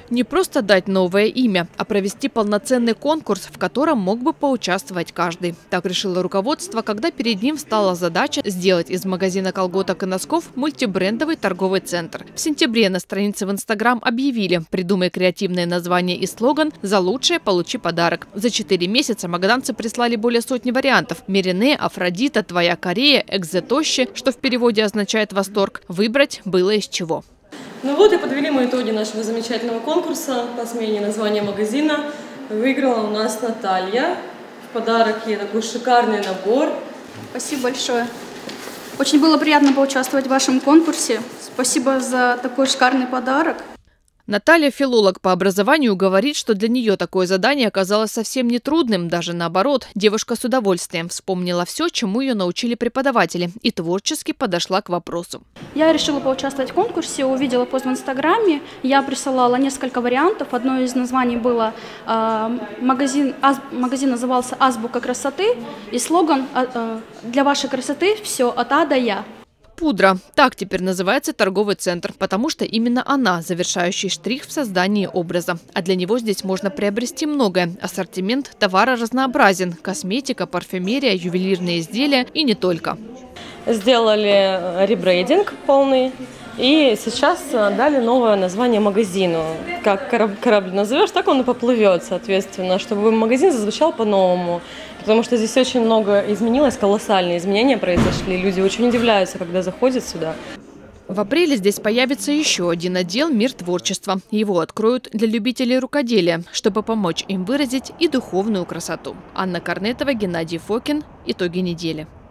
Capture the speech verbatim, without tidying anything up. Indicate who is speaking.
Speaker 1: Не просто дать новое имя, а провести полноценный конкурс, в котором мог бы поучаствовать каждый. Так решило руководство, когда перед ним встала задача сделать из магазина колготок и носков мультибрендовый торговый центр. В сентябре на странице в Инстаграм объявили: придумай креативное название и слоган «За лучшее получи подарок». За четыре месяца магаданцы прислали более сотни вариантов. Мирине, Афродита, Твоя Корея, Экзетощи, что в переводе означает «восторг». Выбрать было из чего.
Speaker 2: Ну вот и подвели мы итоги нашего замечательного конкурса по смене названия магазина. Выиграла у нас Наталья. В подарок ей такой шикарный набор.
Speaker 3: Спасибо большое. Очень было приятно поучаствовать в вашем конкурсе. Спасибо за такой шикарный подарок.
Speaker 1: Наталья, филолог по образованию, говорит, что для нее такое задание оказалось совсем не трудным. Даже наоборот, девушка с удовольствием вспомнила все, чему ее научили преподаватели, и творчески подошла к вопросу.
Speaker 3: Я решила поучаствовать в конкурсе, увидела пост в Инстаграме. Я присылала несколько вариантов. Одно из названий было э, магазин, аз, магазин назывался «Азбука красоты», и слоган э, «Для вашей красоты все от А до Я».
Speaker 1: Пудра. Так теперь называется торговый центр, потому что именно она – завершающий штрих в создании образа. А для него здесь можно приобрести многое. Ассортимент товара разнообразен – косметика, парфюмерия, ювелирные изделия и не только.
Speaker 2: Сделали ребрейдинг полный. И сейчас дали новое название магазину. Как корабль назовешь, так он и поплывет, соответственно, чтобы магазин зазвучал по-новому. Потому что здесь очень много изменилось, колоссальные изменения произошли. Люди очень удивляются, когда заходят сюда.
Speaker 1: В апреле здесь появится еще один отдел «Мир творчества». Его откроют для любителей рукоделия, чтобы помочь им выразить и духовную красоту. Анна Корнетова, Геннадий Фокин. Итоги недели.